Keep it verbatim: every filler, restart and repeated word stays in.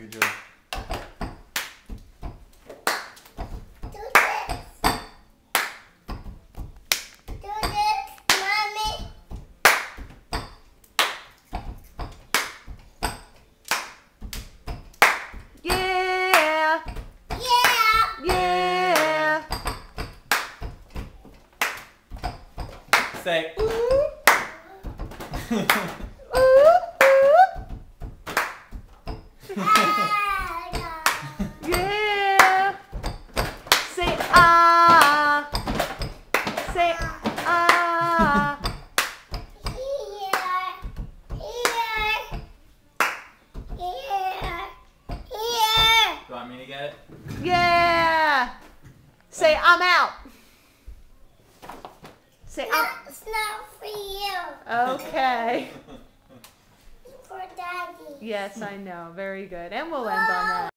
Here, Joey. Do this. Do this, Mommy. Yeah. Yeah. Yeah. Say. Ooh. Ooh. Yeah. Say ah. Say ah. Here. Here. Here. Here. You want me to get it? Yeah. Say I'm out. Say I'm. It's not for you. Okay. It's for Daddy. Yes, I know. Very good. And we'll end on that.